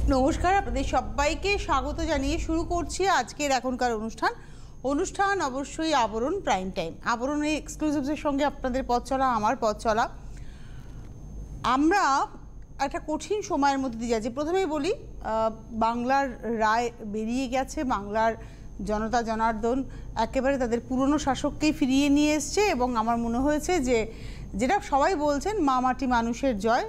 নমস্কার, আপনাদের সবাইকে স্বাগত জানিয়ে শুরু করছি আজকের এখনকার অনুষ্ঠান অবশ্যই আবরণ প্রাইম টাইম। আবরণের এক্সক্লুসিভসের সঙ্গে আপনাদের পথ চলা, আমার পথ চলা। আমরা একটা কঠিন সময়ের মধ্যে দিয়ে যাচ্ছি। প্রথমেই বলি, বাংলার রায় বেরিয়ে গেছে। বাংলার জনতা জনার্দন একেবারে তাদের পুরনো শাসককেই ফিরিয়ে নিয়ে এসছে এবং আমার মনে হয়েছে যে যেটা সবাই বলছেন, মা মাটি মানুষের জয়।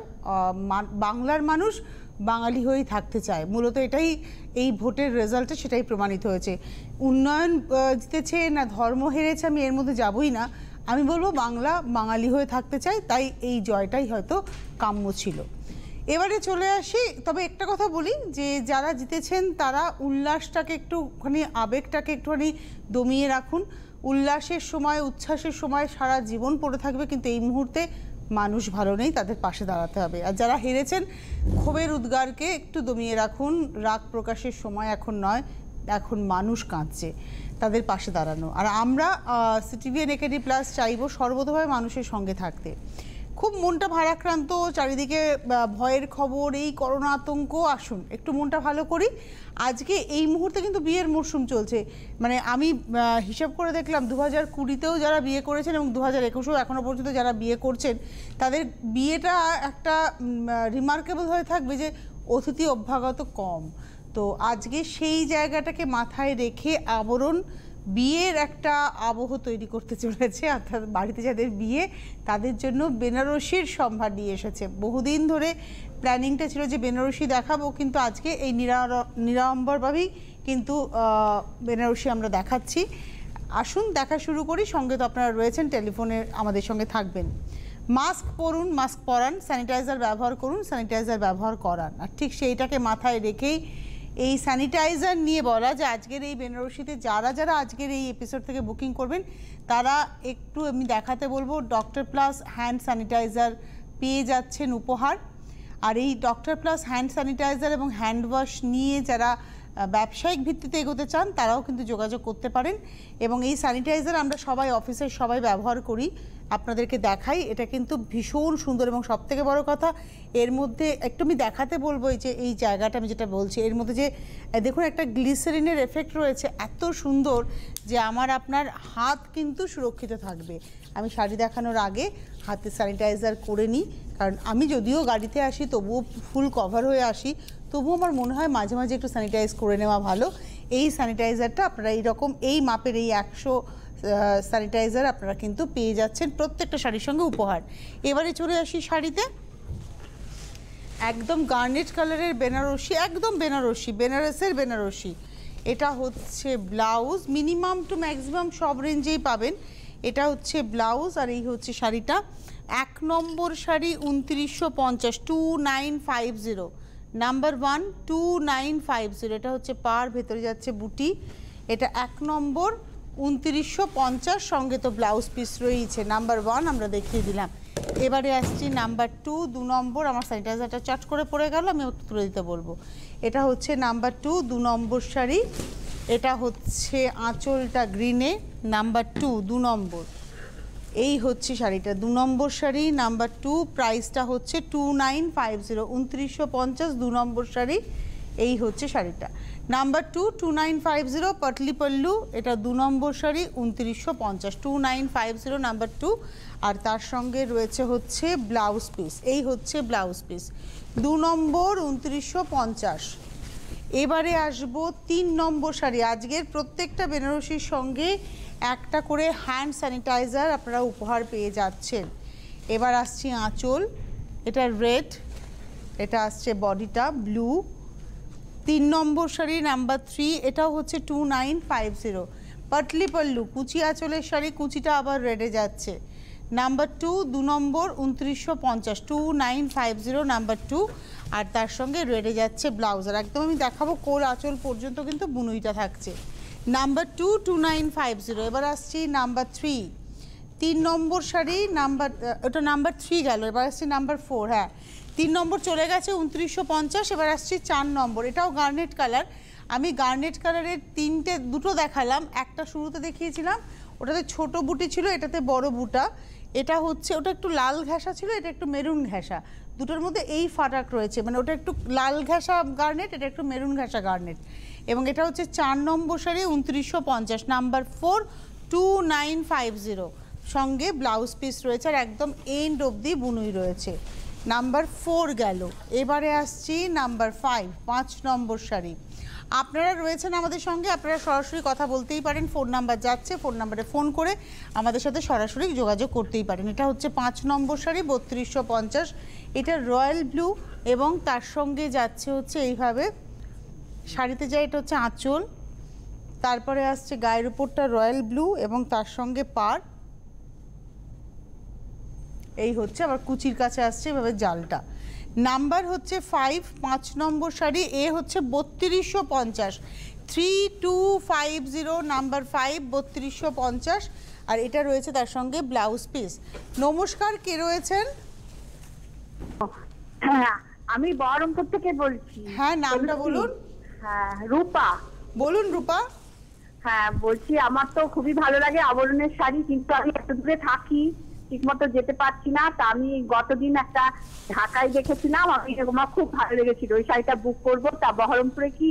বাংলার মানুষ বাঙালি হয়েই থাকতে চায়। মূলত এটাই এই ভোটের রেজাল্টে সেটাই প্রমাণিত হয়েছে। উন্নয়ন জিতেছে না ধর্ম হেরেছে আমি এর মধ্যে যাবই না। আমি বলবো বাংলা বাঙালি হয়ে থাকতে চায়, তাই এই জয়টাই হয়তো কাম্য ছিল। এবারে চলে আসি, তবে একটা কথা বলি যে যারা জিতেছেন তারা উল্লাসটাকে একটুখানি, আবেগটাকে একটুখানি দমিয়ে রাখুন। উল্লাসের সময়, উচ্ছ্বাসের সময় সারা জীবন পড়ে থাকবে, কিন্তু এই মুহূর্তে মানুষ ভালো নেই, তাদের পাশে দাঁড়াতে হবে। আর যারা হেরেছেন, ক্ষোভের উদ্গারকে একটু দমিয়ে রাখুন। রাগ প্রকাশের সময় এখন নয়, এখন মানুষ কাঁদছে, তাদের পাশে দাঁড়ানো। আর আমরা সিটিভিএন একেডি প্লাস চাইবো সর্বতভাবে মানুষের সঙ্গে থাকতে। খুব মনটা ভারাক্রান্ত, চারিদিকে ভয়ের খবর, এই করোনা আতঙ্ক। আসুন একটু মনটা ভালো করি। আজকে এই মুহূর্তে কিন্তু বিয়ের মরশুম চলছে। মানে আমি হিসাব করে দেখলাম 2020-তেও যারা বিয়ে করেছেন এবং 2021-এও এখনও পর্যন্ত যারা বিয়ে করছেন, তাদের বিয়েটা একটা রিমার্কেবল হয়ে থাকবে যে অতিথি অভ্যাগত কম। তো আজকে সেই জায়গাটাকে মাথায় রেখে আবরণ বিয়ের একটা আবহ তৈরি করতে চলেছে। অর্থাৎ বাড়িতে যাদের বিয়ে তাদের জন্য বেনারসির সম্ভার নিয়ে এসেছে। বহুদিন ধরে প্ল্যানিংটা ছিল যে বেনারসি দেখাবো, কিন্তু আজকে এই নিরাড়ম্বরভাবেই কিন্তু বেনারসি আমরা দেখাচ্ছি। আসুন দেখা শুরু করি। সঙ্গে তো আপনারা রয়েছেন, টেলিফোনে আমাদের সঙ্গে থাকবেন। মাস্ক পরুন, মাস্ক পরান, স্যানিটাইজার ব্যবহার করুন, স্যানিটাইজার ব্যবহার করান। আর ঠিক সেইটাকে মাথায় রেখেই এই স্যানিটাইজার নিয়ে বলা যে আজকের এই বেনারসিতে যারা যারা আজকের এই এপিসোড থেকে বুকিং করবেন তারা একটু আমি দেখাতে বলবো, ডক্টর প্লাস হ্যান্ড স্যানিটাইজার পেয়ে যাচ্ছেন উপহার। আর এই ডক্টর প্লাস হ্যান্ড স্যানিটাইজার এবং হ্যান্ড ওয়াশ নিয়ে যারা ব্যবসায়িক ভিত্তিতে এগোতে চান তারাও কিন্তু যোগাযোগ করতে পারেন। এবং এই স্যানিটাইজার আমরা সবাই অফিসের সবাই ব্যবহার করি, আপনাদেরকে দেখাই। এটা কিন্তু ভীষণ সুন্দর এবং সবথেকে বড় কথা এর মধ্যে একটু আমি দেখাতে বলবো, এই যে এই জায়গাটা আমি যেটা বলছি, এর মধ্যে যে দেখুন একটা গ্লিসারিনের এফেক্ট রয়েছে, এত সুন্দর যে আমার আপনার হাত কিন্তু সুরক্ষিত থাকবে। আমি শাড়ি দেখানোর আগে হাতে স্যানিটাইজার করে নিই, কারণ আমি যদিও গাড়িতে আসি তবুও ফুল কভার হয়ে আসি, তবুও আমার মনে হয় মাঝে মাঝে একটু স্যানিটাইজ করে নেওয়া ভালো। এই স্যানিটাইজারটা আপনারা এইরকম এই মাপের এই 100 স্যানিটাইজার আপনারা কিন্তু পেয়ে যাচ্ছেন প্রত্যেকটা শাড়ির সঙ্গে উপহার। এবারে চলে আসি শাড়িতে। একদম গার্নেট কালারের বেনারসি, একদম বেনারসি, বেনারসের বেনারসি। এটা হচ্ছে ব্লাউজ, মিনিমাম টু ম্যাক্সিমাম সব রেঞ্জেই পাবেন। এটা হচ্ছে ব্লাউজ আর এই হচ্ছে শাড়িটা। 1 নম্বর শাড়ি 2950, 2950, নাম্বার 1 2950। এটা হচ্ছে পার, ভেতরে যাচ্ছে বুটি। এটা 1 নম্বর 2950, সঙ্গে তো ব্লাউজ পিস রয়েছে। নাম্বার 1 আমরা দেখিয়ে দিলাম। এবারে আসছি নাম্বার 2, 2 নম্বর। আমার স্যানিটাইজারটা চট করে পড়ে গেল, আমি একটু তুলে দিতে বলবো। এটা হচ্ছে নাম্বার 2, 2 নম্বর শাড়ি। এটা হচ্ছে আঁচলটা গ্রিনে, নাম্বার 2, 2 নম্বর। এই হচ্ছে শাড়িটা 2 নম্বর শাড়ি, নাম্বার 2। প্রাইসটা হচ্ছে 2950, 2950, 2 নম্বর শাড়ি। এই হচ্ছে শাড়িটা নাম্বার 2, 2950, পাটলি পল্লু। এটা 2 নম্বর শাড়ি 2950, 2950 নাম্বার 2। আর তার সঙ্গে রয়েছে হচ্ছে ব্লাউজ পিস, এই হচ্ছে ব্লাউজ পিস 2 নম্বর 2950। এবারে আসবো 3 নম্বর শাড়ি। আজকের প্রত্যেকটা বেনারসির সঙ্গে একটা করে হ্যান্ড স্যানিটাইজার আপনারা উপহার পেয়ে যাচ্ছেন। এবার আসছি আঁচল, এটা রেড, এটা আসছে বডিটা ব্লু। 3 নম্বর শাড়ি নাম্বার 3, এটাও হচ্ছে 2950, পাটলি পল্লু, কুচি আঁচলের শাড়ি, কুচিটা আবার রেডে যাচ্ছে। নাম্বার 2, 2 নম্বর 2950, 2950 নাম্বার 2। আর তার সঙ্গে রেডে যাচ্ছে ব্লাউজ। আর একদম আমি দেখাবো কোল আঁচল পর্যন্ত কিন্তু বুনুইটা থাকছে। নাম্বার 2, 2950। এবার আসছি নাম্বার 3, 3 নম্বর শাড়ি, নাম্বার ওটা নাম্বার 3 গেল। এবার আসছি নাম্বার 4, হ্যাঁ 3 নম্বর চলে গেছে 2950। এবার আসছি 4 নম্বর, এটাও গার্নেট কালার। আমি গার্নেট কালারের দুটো দেখালাম। একটা শুরুতে দেখিয়েছিলাম, ওটাতে ছোট বুটি ছিল, এটাতে বড় বুটা। এটা হচ্ছে, ওটা একটু লাল ঘেঁষা ছিল, এটা একটু মেরুন ঘেঁষা, দুটোর মধ্যে এই ফারাক রয়েছে, মানে ওটা একটু লাল ঘেঁষা গার্নেট, এটা একটু মেরুন ঘেঁষা গার্নেট। এবং এটা হচ্ছে 4 নম্বর শাড়ি, 2950, নাম্বার 4, 2950, সঙ্গে ব্লাউজ পিস রয়েছে আর একদম এন্ড অবধি বুনুই রয়েছে। নাম্বার 4 গেল। এবারে আসছি নাম্বার 5, 5 নম্বর শাড়ি। আপনারা রয়েছেন আমাদের সঙ্গে, আপনারা সরাসরি কথা বলতেই পারেন, ফোন নাম্বার যাচ্ছে, ফোন নাম্বারে ফোন করে আমাদের সাথে সরাসরি যোগাযোগ করতেই পারেন। এটা হচ্ছে 5 নম্বর শাড়ি, 3250, এটা রয়্যাল ব্লু এবং তার সঙ্গে যাচ্ছে হচ্ছে এইভাবে শাড়িতে যায়, এটা হচ্ছে আঁচল, তারপরে আসছে গায়ের উপরটা রয়্যাল ব্লু এবং তার সঙ্গে পার, এই হচ্ছে আবার কুচির কাছে আসছে এভাবে জালটা। নাম্বার হচ্ছে 5, 5 নম্বর শাড়ি, এ হচ্ছে 3250, 3250, নাম্বার 5, 3250, আর এটা রয়েছে তার সঙ্গে ব্লাউজ পিস। নমস্কার, কে রয়েছেন? হ্যাঁ, আমি বহরমপুর থেকে বলছি। হ্যাঁ, নামটা বলুন। হ্যাঁ, রূপা। বলুন রূপা। হ্যাঁ, বলছি আমার তো খুবই ভালো লাগে আবরণের শাড়ি, কিন্তু আমি এত দূরে থাকি, ঠিক মতো যেতে পারছি না। তা আমি গতদিন একটা ঢাকায় দেখেছিলাম, আমার খুব ভালো লেগেছিল, ওই শাড়িটা বুক করবো। তা বহরমপুরে কি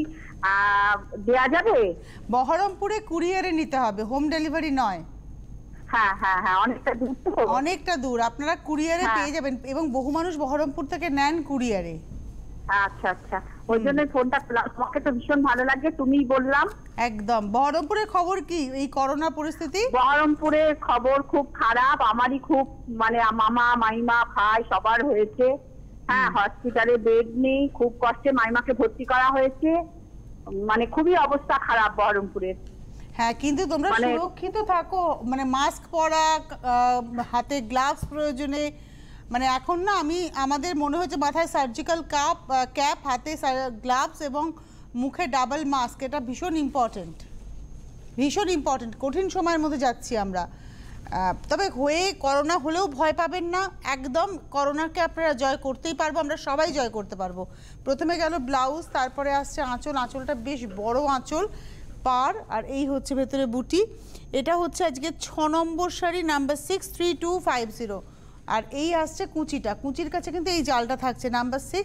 দেয়া যাবে? বহরমপুরে কুরিয়ারে নিতে হবে, হোম ডেলিভারি নয়। হ্যাঁ হ্যাঁ হ্যাঁ, অনেকটা দূর তো। অনেকটা দূর, আপনারা কুরিয়ারে পেয়ে যাবেন এবং বহু মানুষ বহরমপুর থেকে নেন কুরিয়ারে। আচ্ছা আচ্ছা, ওই জন্যই ফোনটা করলাম। তোমাকে তো ভীষণ ভালো লাগে, তুমিই বললাম। একদম। বহরমপুরের খবর কি এই করোনা পরিস্থিতি? বহরমপুরের খবর খুব খারাপ, আমারই খুব, মানে মামা মাইমা ভাই সবার হয়েছে। হ্যাঁ, হসপিটালে বেড নেই, খুব কষ্টে মাইমাকে ভর্তি করা হয়েছে, মানে খুবই অবস্থা খারাপ বহরমপুরের। হ্যাঁ, কিন্তু তোমরা সুরক্ষিত থাকো, মানে মাস্ক পরা, হাতে গ্লাভস প্রয়োজনে, মানে এখন না আমাদের মনে হচ্ছে মাথায় সার্জিক্যাল ক্যাপ, হাতে গ্লাভস এবং মুখে ডাবল মাস্ক, এটা ভীষণ ইম্পর্টেন্ট, ভীষণ ইম্পর্টেন্ট। কঠিন সময়ের মধ্যে যাচ্ছি আমরা, তবে করোনা হলেও ভয় পাবেন না, একদম করোনাকে আপনারা জয় করতেই পারবো, আমরা সবাই জয় করতে পারবো। প্রথমে গেল ব্লাউজ, তারপরে আসছে আঁচল, আঁচলটা বেশ বড় আঁচল, পার, আর এই হচ্ছে ভেতরে বুটি। এটা হচ্ছে আজকে 6 নম্বর শাড়ি, নাম্বার 6, 3250, আর এই আসছে কুচিটা, কুচির কাছে কিন্তু এই জালটা থাকছে, নাম্বার 6,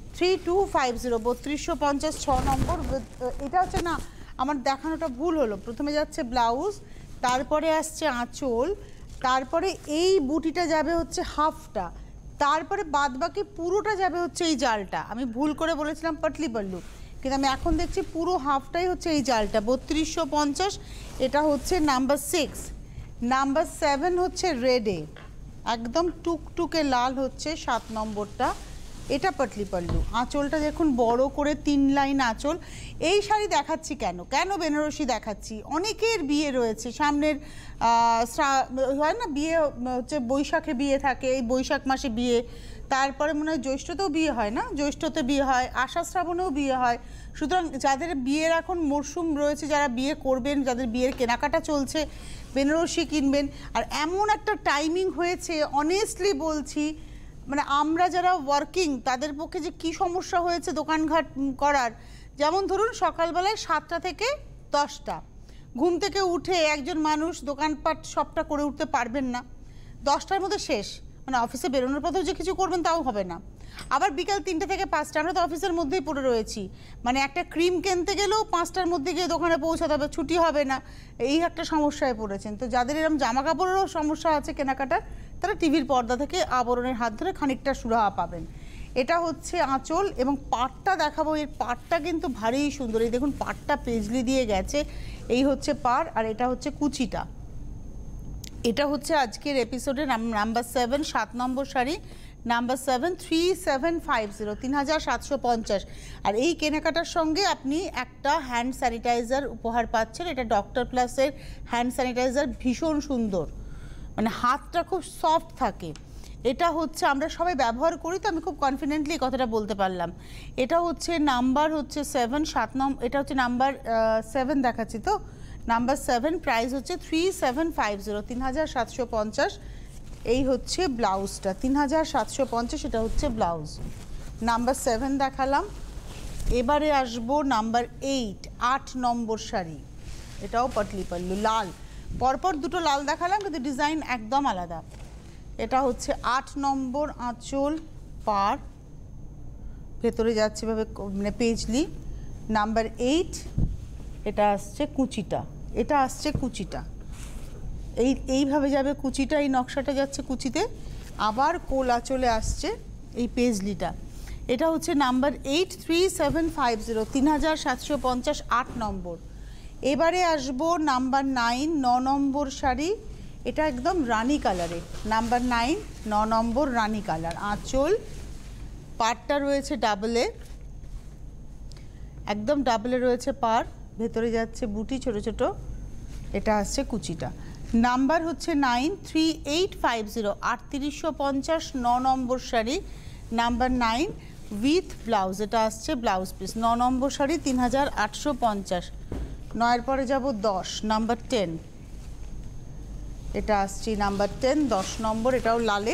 3250, 3250, 6 নম্বর। এটা হচ্ছে না, আমার দেখানোটা ভুল হলো, প্রথমে যাচ্ছে ব্লাউজ, তারপরে আসছে আঁচল, তারপরে এই বুটিটা যাবে হচ্ছে হাফটা, তারপরে বাদবাকি পুরোটা যাবে হচ্ছে এই জালটা। আমি ভুল করে বলেছিলাম পাটলি পাল্লু, কিন্তু আমি এখন দেখছি পুরো হাফটাই হচ্ছে এই জালটা, 3250। এটা হচ্ছে নাম্বার 6। নাম্বার 7 হচ্ছে রেডে, একদম টুকটুকে লাল হচ্ছে 7 নম্বরটা, এটা পাটলি পাল্লু। আঁচলটা দেখুন বড় করে 3 লাইন আঁচল। এই শাড়ি দেখাচ্ছি কেন বেনারসি দেখাচ্ছি, অনেকের বিয়ে রয়েছে সামনের, হয় না বিয়ে হচ্ছে, বৈশাখে বিয়ে থাকে, এই বৈশাখ মাসে বিয়ে, তারপরে মনে হয় জ্যৈষ্ঠতেও বিয়ে হয়, না জ্যৈষ্ঠতে বিয়ে হয়, আষাঢ় শ্রাবণেও বিয়ে হয়। সুতরাং যাদের বিয়ের এখন মরশুম রয়েছে, যারা বিয়ে করবেন, যাদের বিয়ের কেনাকাটা চলছে, বেনারসি কিনবেন। আর এমন একটা টাইমিং হয়েছে, অনেস্টলি বলছি, মানে আমরা যারা ওয়ার্কিং তাদের পক্ষে যে কি সমস্যা হয়েছে দোকানঘাট করার। যেমন ধরুন সকালবেলায় 7টা থেকে 10টা ঘুম থেকে উঠে একজন মানুষ দোকানপাট সবটা করে উঠতে পারবেন না, 10টার মধ্যে শেষ, মানে অফিসে বেরোনোর পথেও যে কিছু করবেন তাও হবে না। আবার বিকাল 3টে থেকে 5টা, আমরা তো অফিসের মধ্যেই পড়ে রয়েছি, মানে একটা ক্রিম কিনতে গেলেও 5টার মধ্যে গিয়ে দোকানে পৌঁছাতে হবে, ছুটি হবে না, এই একটা সমস্যায় পড়েছেন। তো যাদের এরকম জামা কাপড়েরও সমস্যা আছে কেনাকাটার, তারা টিভির পর্দা থেকে আবরণের হাত ধরে খানিকটা সুরাহা পাবেন। এটা হচ্ছে আঁচল এবং পাটটা দেখাবো, এর পাটটা কিন্তু ভারী সুন্দর, এই দেখুন পাটটা পেজলি দিয়ে গেছে, এই হচ্ছে পার, আর এটা হচ্ছে কুচিটা। এটা হচ্ছে আজকের এপিসোডের নাম্বার 7, 7 নম্বর শাড়ি, নাম্বার 7, 3750, 3750। আর এই কেনাকাটার সঙ্গে আপনি একটা হ্যান্ড স্যানিটাইজার উপহার পাচ্ছেন, এটা ডক্টর প্লাসের হ্যান্ড স্যানিটাইজার, ভীষণ সুন্দর, মানে হাতটা খুব সফট থাকে। এটা হচ্ছে আমরা সবাই ব্যবহার করি, তো আমি খুব কনফিডেন্টলি কথাটা বলতে পারলাম। এটা হচ্ছে নাম্বার হচ্ছে 7, 7 নম্বর, এটা হচ্ছে নাম্বার 7 দেখাচ্ছি তো, নাম্বার 7, প্রাইস হচ্ছে 3750, 3750। এই হচ্ছে ব্লাউজটা, 3750, এটা হচ্ছে ব্লাউজ। নাম্বার 7 দেখালাম, এবারে আসবো নাম্বার 8, 8 নম্বর শাড়ি, এটাও পাটলি পাল্লু, লাল, পরপর দুটো লাল দেখালাম কিন্তু ডিজাইন একদম আলাদা। এটা হচ্ছে 8 নম্বর আঁচল পার, ভেতরে যাচ্ছে ভাবে মানে পেজলি। নাম্বার 8 এটা আসছে কুচিটা, এটা আসছে কুচিটা, এইভাবে যাবে কুচিটা, এই নকশাটা যাচ্ছে কুচিতে, আবার কোল আঁচলে আসছে এই পেজলিটা। এটা হচ্ছে নাম্বার 8 3750, 3750, 8 নম্বর। এবারে আসবো নাম্বার 9, 9 নম্বর শাড়ি, এটা একদম রানি কালারে। নাম্বার 9 9 নম্বর রানি কালার, আঁচল পাড়টা রয়েছে ডাবলে, একদম ডাবলে রয়েছে পাড়, ভেতরে যাচ্ছে বুটি ছোট ছোট, এটা আসছে কুচিটা। নাম্বার হচ্ছে 9 3850, 3850, 9 number sari. Number 9 with blouse, এটা আসছে ব্লাউজ পিস, 9 নম্বর শাড়ি 3850। 9-এর পরে যাব 10, নাম্বার 10, এটা আসছি নাম্বার 10, 10 নম্বর, এটাও লালে।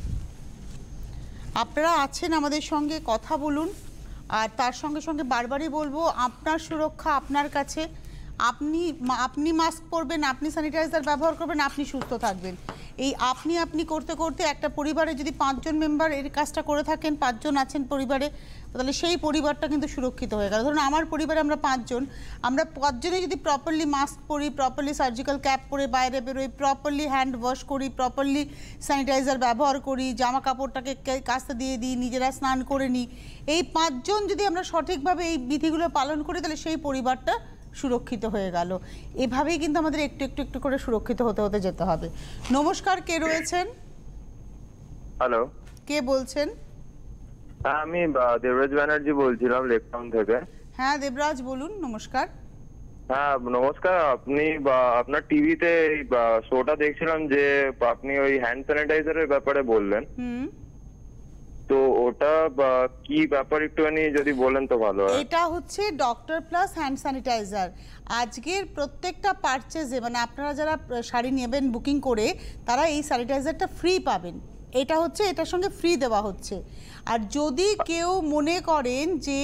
আপনারা আছেন আমাদের সঙ্গে, কথা বলুন। আর তার সঙ্গে সঙ্গে বারবারই বলবো, আপনার সুরক্ষা আপনার কাছে। আপনি মাস্ক পরবেন, আপনি স্যানিটাইজার ব্যবহার করবেন, আপনি সুস্থ থাকবেন। এই আপনি করতে করতে একটা পরিবারে যদি 5 জন মেম্বার এর কাজটা করে থাকেন, 5 জন আছেন পরিবারে, তাহলে সেই পরিবারটা কিন্তু সুরক্ষিত হয়ে গেল। ধরুন আমার পরিবারে আমরা 5 জন, আমরা 5 জনেই যদি প্রপারলি মাস্ক পরি, প্রপারলি সার্জিক্যাল ক্যাপ পরে বাইরে বেরোই, প্রপারলি হ্যান্ড ওয়াশ করি, প্রপারলি স্যানিটাইজার ব্যবহার করি, জামা কাপড়টাকে কাচতে দিয়ে দিই, নিজেরা স্নান করে নিই, এই 5 জন যদি আমরা সঠিকভাবে এই বিধিগুলো পালন করি, তাহলে সেই পরিবারটা সুরক্ষিত হয়ে গেল। এভাবেই কিন্তু আমাদের একটু একটু একটু করে সুরক্ষিত হতে হতে যেতে হবে। নমস্কার, কে রয়েছেন? হ্যালো, কে বলছেন? হ্যাঁ আমি দেবরাজ ব্যানার্জি বলছিলাম লেকটাউন থেকে। হ্যাঁ দেবরাজ বলুন, নমস্কার। হ্যাঁ নমস্কার, আপনি আপনার টিভিতে এই শোটা দেখছিলাম যে আপনি ওই হ্যান্ড স্যানিটাইজারের ব্যাপারে বললেন। তো ওটা কি ব্যাপার একটুখানি যদি বলেন তো ভালো হয়। এটা হচ্ছে ডক্টর প্লাস হ্যান্ড স্যানিটাইজার। আজকের প্রত্যেকটা পারচেজে, মানে আপনারা যারা শাড়ি নেবেন বুকিং করে, তারা এই স্যানিটাইজারটা ফ্রি পাবেন। এটা হচ্ছে এটার সঙ্গে ফ্রি দেওয়া হচ্ছে। আর যদি কেউ মনে করেন যে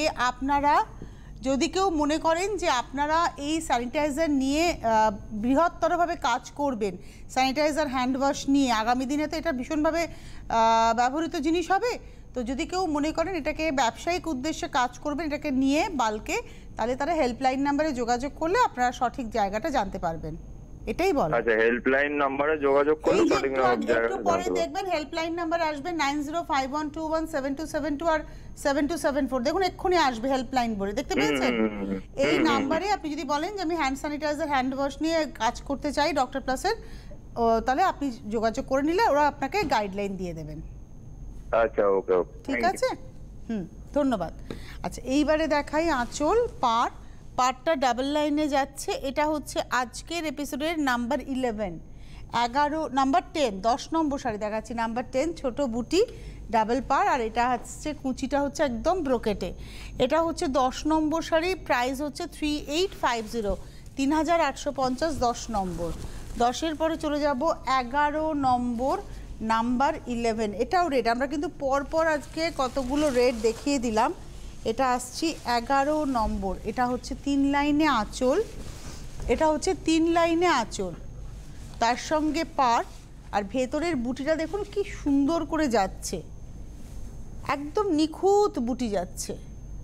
আপনারা এই স্যানিটাইজার নিয়ে বৃহত্তরভাবে কাজ করবেন, স্যানিটাইজার হ্যান্ড ওয়াশ নিয়ে আগামী দিনে তো এটা ভীষণভাবে ব্যবহৃত জিনিস হবে, তো যদি কেউ মনে করেন এটাকে ব্যবসায়িক উদ্দেশ্যে কাজ করবেন, এটাকে নিয়ে বালকে, তাহলে তারা হেল্পলাইন নাম্বারে যোগাযোগ করলে আপনারা সঠিক জায়গাটা জানতে পারবেন। এটাই বল। আচ্ছা, হেল্পলাইন নম্বরে যোগাযোগ করলে সঠিক জায়গাটা পরে দেখবেন হেল্পলাইন নাম্বার আসবে 9051217272 আর 7274। দেখুন এক্ষুনি আসবে হেল্পলাইন বলে, দেখতে পেয়েছেন? এই নাম্বারে আপনি যদি বলেন যে আমি হ্যান্ড স্যানিটাইজার হ্যান্ড ওয়াশ নিয়ে কাজ করতে চাই ডক্টর প্লাসের, তাহলে আপনি যোগাযোগ করে নিলে ওরা আপনাকে গাইডলাইন দিয়ে দেবেন। আচ্ছা, ওকে ওকে, ঠিক আছে, ধন্যবাদ। আচ্ছা, এইবারে দেখাই আঁচল পার্টটা ডাবল লাইনে যাচ্ছে। এটা হচ্ছে আজকের এপিসোডের নাম্বার 11, নাম্বার 10, 10 নম্বর শাড়ি দেখাচ্ছি। নাম্বার 10, ছোট বুটি ডাবল পার, আর এটা হচ্ছে কুচিটা হচ্ছে একদম ব্রোকেটে। এটা হচ্ছে 10 নম্বর শাড়ি, প্রাইস হচ্ছে 3850, 3850, 10 নম্বর। 10-এর পরে চলে যাব 11 নম্বর, নাম্বার 11, এটাও রেড। আমরা কিন্তু পরপর আজকে কতগুলো রেড দেখিয়ে দিলাম। এটা আসছি 11 নম্বর, এটা হচ্ছে 3 লাইনে আঁচল, এটা হচ্ছে 3 লাইনে আঁচল, তার সঙ্গে পাড়, আর ভেতরের বুটিটা দেখুন কি সুন্দর করে যাচ্ছে, একদম নিখুঁত বুটি যাচ্ছে।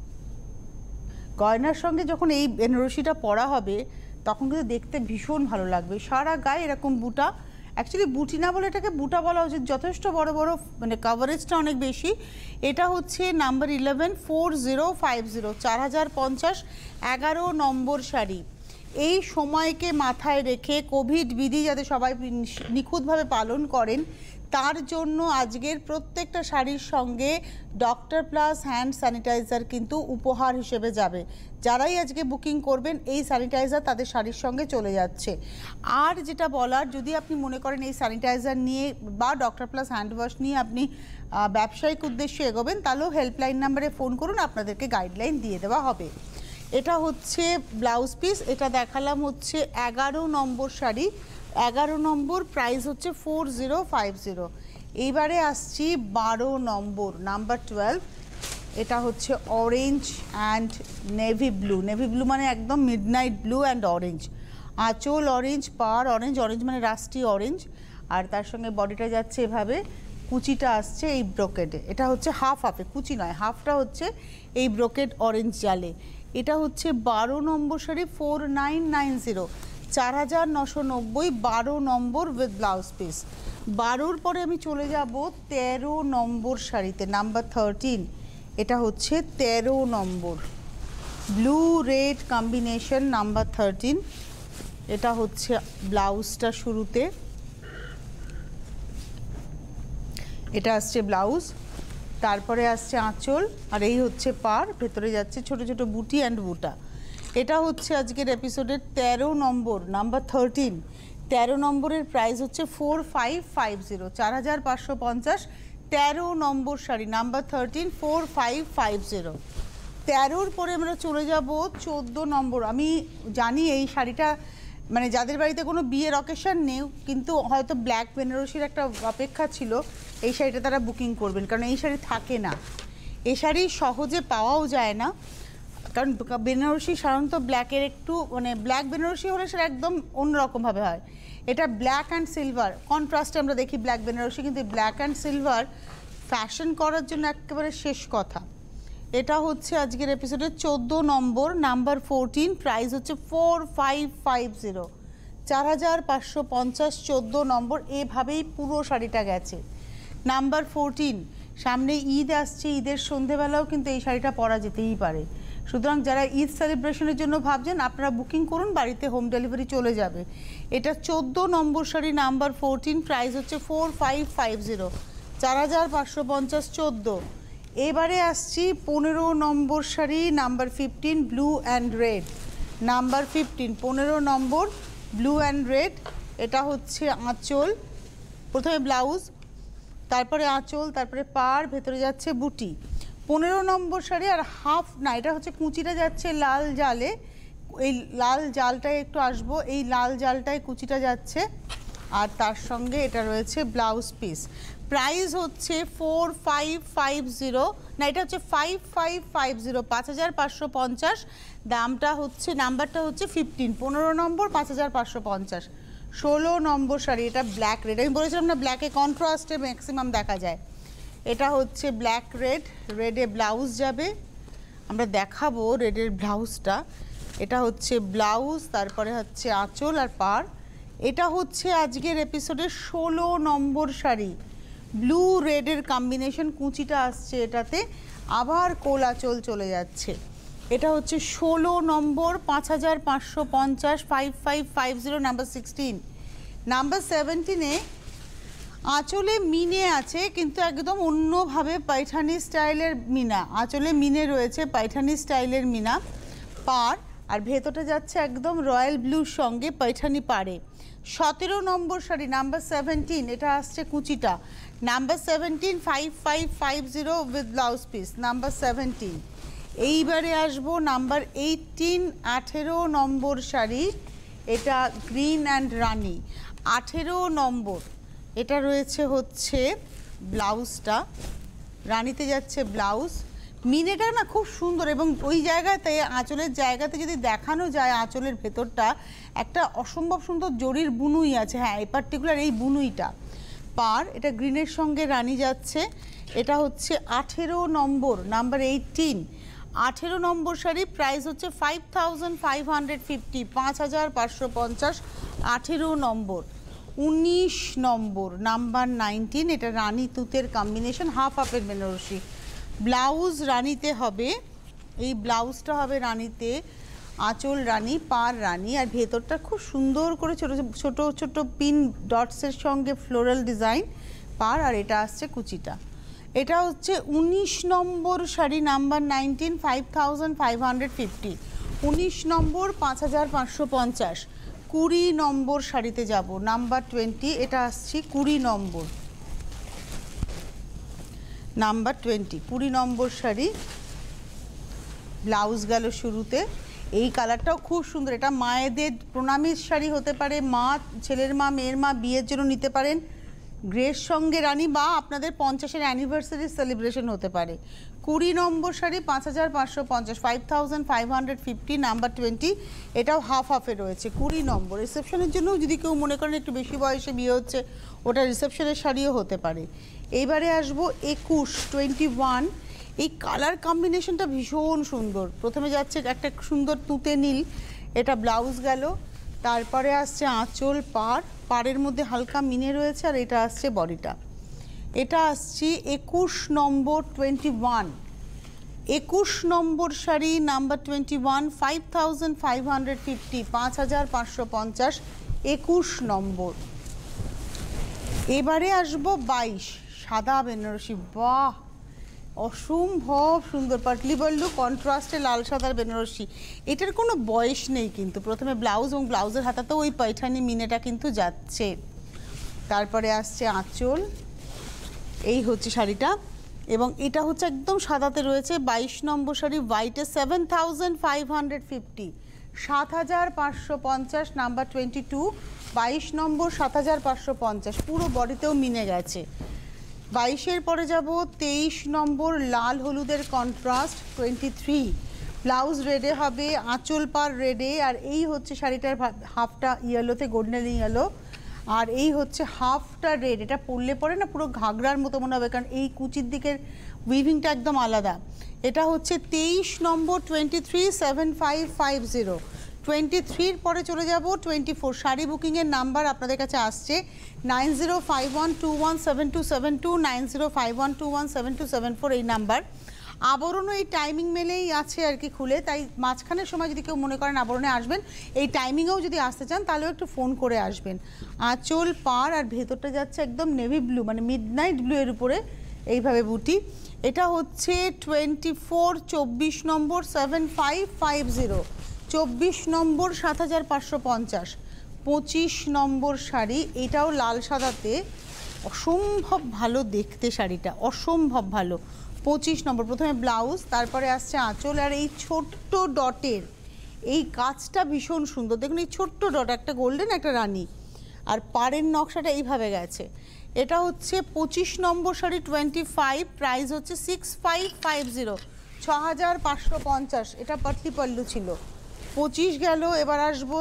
গয়নার সঙ্গে যখন এই বেনারসিটা পরা হবে তখন কিন্তু দেখতে ভীষণ ভালো লাগবে। সারা গায়ে এরকম বুটা, অ্যাকচুয়ালি বুটি না বলে এটাকে বুটা বলা উচিত, যথেষ্ট বড় বড়, মানে কাভারেজটা অনেক বেশি। এটা হচ্ছে নাম্বার 11, 4050, 4050, 11 নম্বর শাড়ি। এই সময়কে মাথায় রেখে কোভিড বিধি যাতে সবাই নিখুঁতভাবে পালন করেন, তার জন্য আজকের প্রত্যেকটা শাড়ির সঙ্গে ডক্টর প্লাস হ্যান্ড স্যানিটাইজার কিন্তু উপহার হিসেবে যাবে। যারাই আজকে বুকিং করবেন এই স্যানিটাইজার তাদের শাড়ির সঙ্গে চলে যাচ্ছে। আর যেটা বলার, যদি আপনি মনে করেন এই স্যানিটাইজার নিয়ে বা ডক্টর প্লাস হ্যান্ড ওয়াশ নিয়ে আপনি ব্যবসায়িক উদ্দেশ্যে এগোবেন, তাহলেও হেল্পলাইন নাম্বারে ফোন করুন, আপনাদেরকে গাইডলাইন দিয়ে দেওয়া হবে। এটা হচ্ছে ব্লাউজ পিস, এটা দেখালাম হচ্ছে 11 নম্বর শাড়ি, 11 নম্বর, প্রাইস হচ্ছে 4050। এইবারে আসছি 12 নম্বর, নাম্বার 12, এটা হচ্ছে orange and navy blue. Navy blue মানে একদম মিডনাইট ব্লু অ্যান্ড অরেঞ্জ। আঁচল অরেঞ্জ, পাড় অরেঞ্জ, অরেঞ্জ মানে রাস্টি অরেঞ্জ, আর তার সঙ্গে বডিটা যাচ্ছে এভাবে, কুচিটা আসছে এই ব্রোকেডে, এটা হচ্ছে হাফ হাফে, কুচি নয়, হাফটা হচ্ছে এই ব্রোকেড অরেঞ্জ জালে। এটা হচ্ছে 12 number sari, 4990, 4990, 12 number with blouse piece. 12-র পরে আমি চলে যাব 13 নম্বর শাড়িতে, নাম্বার 13। এটা হচ্ছে 13 number, blue red combination, number 13। এটা হচ্ছে ব্লাউজটা শুরুতে, এটা আসছে ব্লাউজ, তারপরে আসছে আঁচল, আর এই হচ্ছে পার, ভেতরে যাচ্ছে ছোট ছোট বুটি অ্যান্ড বুটা। এটা হচ্ছে আজকের এপিসোডের 13 নম্বর, নাম্বার 13। 13 নম্বরের প্রাইস হচ্ছে 4550, 4550, 13 নম্বর শাড়ি, নাম্বার 13, 4550। 13-র পরে আমরা চলে যাব 14 নম্বর। আমি জানি এই শাড়িটা মানে যাদের বাড়িতে কোনো বিয়ের অকেশন নেই, কিন্তু হয়তো ব্ল্যাক বেনারসির একটা অপেক্ষা ছিল, এই শাড়িটা তারা বুকিং করবেন, কারণ এই শাড়ি থাকে না, এই শাড়ি সহজে পাওয়াও যায় না, কারণ বেনারসি সাধারণত ব্ল্যাকের একটু মানে ব্ল্যাক বেনারসি হলে সেটা একদম অন্যরকমভাবে হয়। এটা ব্ল্যাক অ্যান্ড সিলভার কন্ট্রাস্টে আমরা দেখি ব্ল্যাক বেনারসি, কিন্তু ব্ল্যাক অ্যান্ড সিলভার ফ্যাশন করার জন্য একেবারে শেষ কথা। এটা হচ্ছে আজকের এপিসোডের 14 নম্বর, নাম্বার 14, প্রাইস হচ্ছে 4550, 4550, 14 নম্বর। এভাবেই পুরো শাড়িটা গেছে। নাম্বার 14, সামনে ঈদ আসছে, ঈদের সন্ধেবেলাও কিন্তু এই শাড়িটা পরা যেতেই পারে, সুতরাং যারা ঈদ সেলিব্রেশনের জন্য ভাবছেন আপনারা বুকিং করুন, বাড়িতে হোম ডেলিভারি চলে যাবে। এটা 14 নম্বর শাড়ি, নাম্বার 14, প্রাইস হচ্ছে 4550, 4550, 14। এবারে আসছি 15 number sari, number 15, blue and red, number 15, 15 number, blue and red. এটা হচ্ছে আঁচল, প্রথমে ব্লাউজ, তারপরে আঁচল, তারপরে পাড়, ভেতরে যাচ্ছে বুটি। 15 নম্বর শাড়ি, আর হাফ না, এটা হচ্ছে কুচিটা যাচ্ছে লাল জালে, এই লাল জালটায় একটু আসবো, এই লাল জালটায় কুচিটা যাচ্ছে, আর তার সঙ্গে এটা রয়েছে ব্লাউজ পিস। প্রাইস হচ্ছে 4550, না এটা হচ্ছে 5550, 5550, দামটা হচ্ছে, নাম্বারটা হচ্ছে 15, 15 নম্বর, 5550। 16 নম্বর শাড়ি, এটা ব্ল্যাক রেড, আমি বলেছিলাম না ব্ল্যাকে কন্ট্রাস্টে ম্যাক্সিমাম দেখা যায়। এটা হচ্ছে ব্ল্যাক রেড, রেডে ব্লাউজ যাবে, আমরা দেখাবো রেডের ব্লাউজটা। এটা হচ্ছে ব্লাউজ, তারপরে হচ্ছে আঁচল আর পাড়। এটা হচ্ছে আজকের এপিসোডের 16 নম্বর শাড়ি, ব্লু রেডের কম্বিনেশন, কুচিটা আসছে এটাতে, আবার কোল আঁচল চলে যাচ্ছে। এটা হচ্ছে 16 নম্বর, 5550, 5550, নাম্বার 16। নাম্বার 17-এ আঁচলে মিনে আছে, কিন্তু একদম অন্যভাবে পাইঠানি স্টাইলের মিনা, আঁচলে মিনে রয়েছে পাইঠানি স্টাইলের মিনা, পাড়, আর ভেতরটা যাচ্ছে একদম রয়্যাল ব্লুর সঙ্গে পাইঠানি পাড়ে। 17 নম্বর শাড়ি, নাম্বার 17, এটা আসছে কুচিটা, number 17, 5550 with blouse piece, number 17। এইবারে আসবো নাম্বার 18, 18 নম্বর শাড়ি, এটা গ্রিন অ্যান্ড রানি, 18 নম্বর। এটা রয়েছে হচ্ছে ব্লাউজটা, রানিতে যাচ্ছে ব্লাউজ, মিনেটা না খুব সুন্দর, এবং ওই জায়গাতে আঁচলের জায়গাতে যদি দেখানো যায় আঁচলের ভেতরটা একটা অসম্ভব সুন্দর জরির বুনুই আছে, হ্যাঁ এই পার্টিকুলার এই বুনুইটা। পার, এটা গ্রিনের সঙ্গে রানি যাচ্ছে। এটা হচ্ছে 18 number, number 18, 18 number sari, price হচ্ছে 5550, 5550, 18 নম্বর। 19 নম্বর, নাম্বার 19, এটা রানি তুতের কম্বিনেশন, হাফ হাফের বেনারসি, ব্লাউজ রানিতে হবে, এই ব্লাউজটা হবে রানিতে, আঁচল রানি, পাড় রানি, আর ভেতরটা খুব সুন্দর করে ছোট ছোট ছোট পিন ডটসের সঙ্গে ফ্লোরাল ডিজাইন, পাড়, আর এটা আসছে কুচিটা। এটা হচ্ছে 19 নম্বর শাড়ি, নাম্বার 19, 5550, 19 নম্বর, 5550। 20 নম্বর শাড়িতে যাব, নাম্বার 20, এটা আসছি 20 number, number 20, 20 number sari, blouse গেল শুরুতে। এই কালারটাও খুব সুন্দর, এটা মায়েদের প্রণামীর শাড়ি হতে পারে, মা, ছেলের মা, মেয়ের মা বিয়ের জন্য নিতে পারেন, গ্রের সঙ্গে রানি, বা আপনাদের 50-এর অ্যানিভার্সারি সেলিব্রেশন হতে পারে। 20 নম্বর শাড়ি, 5550, 5550, নাম্বার 20, এটাও হাফ হাফে রয়েছে। 20 নম্বর রিসেপশনের জন্য যদি কেউ মনে করেন একটু বেশি বয়সে বিয়ে হচ্ছে, ওটা রিসেপশনের শাড়িও হতে পারে। এইবারে আসবো 21 এই কালার কম্বিনেশনটা ভীষণ সুন্দর। প্রথমে যাচ্ছে একটা সুন্দর তুঁতে নীল, এটা ব্লাউজ গেল, তারপরে আসছে আঁচল, পাড়ের মধ্যে হালকা মিনে রয়েছে, আর এটা আসছে বডিটা। এটা আসছে 21 নম্বর 21 নম্বর শাড়ি নাম্বার 21, 5550, 5550, 21 নম্বর। এবারে আসবো 22 সাদা বেনারসি। বাহ, অসম্ভব সুন্দর পাটলি বল্লু কন্ট্রাস্টে লাল সাদার বেনারসি। এটার কোনো বয়স নেই কিন্তু। প্রথমে ব্লাউজ এবং ব্লাউজের হাতাতেও ওই পৈঠানি মিনেটা কিন্তু যাচ্ছে। তারপরে আসছে আঁচল, এই হচ্ছে শাড়িটা, এবং এটা হচ্ছে একদম সাদাতে রয়েছে। 22 নম্বর শাড়ি হোয়াইটে 7550, 7550 নাম্বার 22, 22 নম্বর 7550, পুরো বডিতেও মিনে গেছে। 22-এর পরে যাব 23 নম্বর লাল হলুদের কন্ট্রাস্ট 23, ব্লাউজ রেডে হবে, আঁচল পার রেডে, আর এই হচ্ছে শাড়িটার হাফটা ইয়েলোতে গোল্ডেন ইয়েলো, আর এই হচ্ছে হাফটা রেড। এটা পরলে পরে না পুরো ঘাগরার মতো মনে হবে, কারণ এই কুচির দিকের উইভিংটা একদম আলাদা। এটা হচ্ছে 23 নম্বর 23, 7550। 23-র পরে চলে যাব 24। শাড়ি বুকিংয়ের নাম্বার আপনাদের কাছে আসছে 9051217272, 9051217274 এই নাম্বার। আবরণও এই টাইমিং মেলেই আছে আর কি খুলে, তাই মাঝখানের সময় যদি কেউ মনে করেন আবরণে আসবেন, এই টাইমিংয়েও যদি আসতে চান তাহলেও একটু ফোন করে আসবেন। আঁচল, পাড় আর ভেতরটা যাচ্ছে একদম নেভি ব্লু, মানে মিডনাইট ব্লু এর উপরে এইভাবে বুটি। এটা হচ্ছে 24, 24 নম্বর 7550, 24 নম্বর 7550, 25 নম্বর শাড়ি, এটাও লাল সাদাতে, অসম্ভব ভালো দেখতে শাড়িটা, অসম্ভব ভালো। 25 নম্বর, প্রথমে ব্লাউজ, তারপরে আসছে আঁচল, আর এই ছোট্ট ডটের এই কাজটা ভীষণ সুন্দর। দেখুন এই ছোট্ট ডট, একটা গোল্ডেন একটা রানী, আর পাড়ের নকশাটা এইভাবে গেছে। এটা হচ্ছে 25 নম্বর শাড়ি 25, প্রাইস হচ্ছে 6550, 6550। এটা পাতলি পল্লু ছিল। 25 গেল, এবার আসবো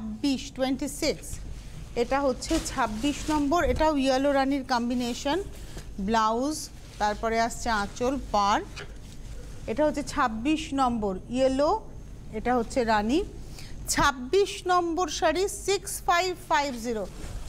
26, এটা হচ্ছে 26 নম্বর, এটাও ইয়েলো রানির কম্বিনেশন, ব্লাউজ, তারপরে আসছে আঁচল, পাড়। এটা হচ্ছে 26 নম্বর ইয়েলো, এটা হচ্ছে রানী। 26 নম্বর শাড়ি 6550,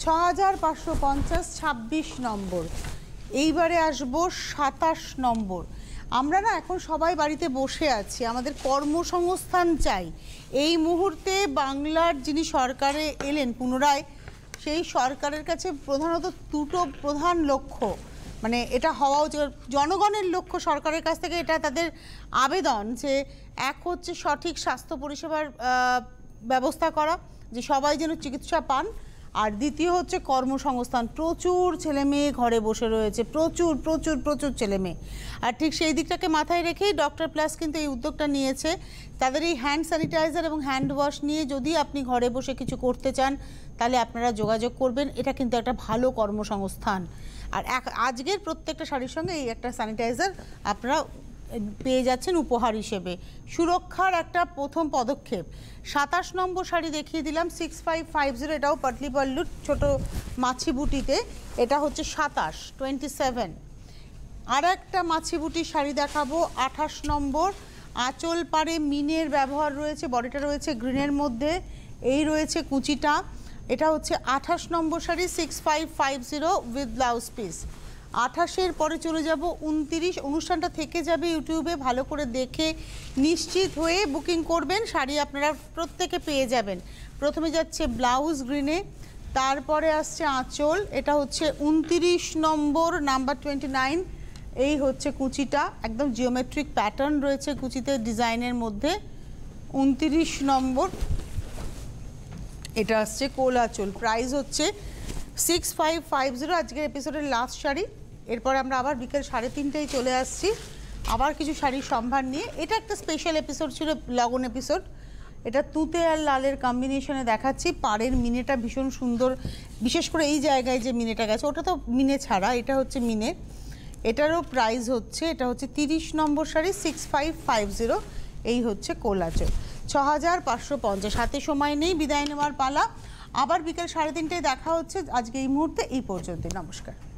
6550, 26 নম্বর। এইবারে আসবো 27 নম্বর। আমরা না এখন সবাই বাড়িতে বসে আছি, আমাদের কর্মসংস্থান চাই। এই মুহূর্তে বাংলার যিনি সরকারে এলেন পুনরায়, সেই সরকারের কাছে প্রধানত দুটো প্রধান লক্ষ্য, মানে এটা হওয়া উচিত, জনগণের লক্ষ্য সরকারের কাছ থেকে এটা তাদের আবেদন, যে এক হচ্ছে সঠিক স্বাস্থ্য পরিষেবার ব্যবস্থা করা, যে সবাই যেন চিকিৎসা পান, আর দ্বিতীয় হচ্ছে কর্মসংস্থান। প্রচুর ছেলে মেয়ে ঘরে বসে রয়েছে, প্রচুর প্রচুর প্রচুর ছেলে মেয়ে, আর ঠিক সেই দিকটাকে মাথায় রেখেই ডক্টর প্লাস কিন্তু এই উদ্যোগটা নিয়েছে। তাদের এই হ্যান্ড স্যানিটাইজার এবং হ্যান্ড ওয়াশ নিয়ে যদি আপনি ঘরে বসে কিছু করতে চান তাহলে আপনারা যোগাযোগ করবেন। এটা কিন্তু একটা ভালো কর্মসংস্থান। আর আজকের প্রত্যেকটা শাড়ির সঙ্গে এই একটা স্যানিটাইজার আপনারা পেয়ে যাচ্ছেন উপহার হিসেবে। সুরক্ষার একটা প্রথম পদক্ষেপ। 27 নম্বর শাড়ি দেখিয়ে দিলাম 6550, এটাও পাটলি পল্লুর ছোট মাছি বুটিতে, এটা হচ্ছে 27। আর একটা মাছি বুটির শাড়ি দেখাবো 28 নম্বর, আঁচল পাড়ে মিনের ব্যবহার রয়েছে, বডিটা রয়েছে গ্রিনের মধ্যে, এই রয়েছে কুচিটা। এটা হচ্ছে 28 number sari 6550 with blouse piece. 28-এর পরে চলে যাব 29। অনুষ্ঠানটা থেকে যাবে ইউটিউবে, ভালো করে দেখে নিশ্চিত হয়ে বুকিং করবেন, শাড়ি আপনারা প্রত্যেকে পেয়ে যাবেন। প্রথমে যাচ্ছে ব্লাউজ গ্রিনে, তারপরে আসছে আঁচল, এটা হচ্ছে 29 নম্বর নাম্বার 29, এই হচ্ছে কুচিটা, একদম জিওমেট্রিক প্যাটার্ন রয়েছে কুচিতে ডিজাইনের মধ্যে। 29 নম্বর, এটা আসছে কোল আঁচল, প্রাইস হচ্ছে 6550। আজকের এপিসোডের লাস্ট শাড়ি, এরপর আমরা আবার বিকেল 3:30টায় চলে আসছি আবার কিছু শাড়ির সম্ভার নিয়ে। এটা একটা স্পেশাল এপিসোড ছিল, লগন এপিসোড। এটা তুতে আর লালের কম্বিনেশনে দেখাচ্ছি। পাড়ের মিনেটা ভীষণ সুন্দর, বিশেষ করে এই জায়গায় যে মিনেটা গেছে, ওটা তো মিনে ছাড়া, এটা হচ্ছে মিনে। এটারও প্রাইস হচ্ছে, এটা হচ্ছে 30 নম্বর শাড়ি 6550, এই হচ্ছে কোল আঁচল, 6550। হাতে সময় নেই, বিদায় নেওয়ার পালা। আবার বিকেল 3:30টায় দেখা হচ্ছে। আজকে এই মুহূর্তে এই পর্যন্ত, নমস্কার।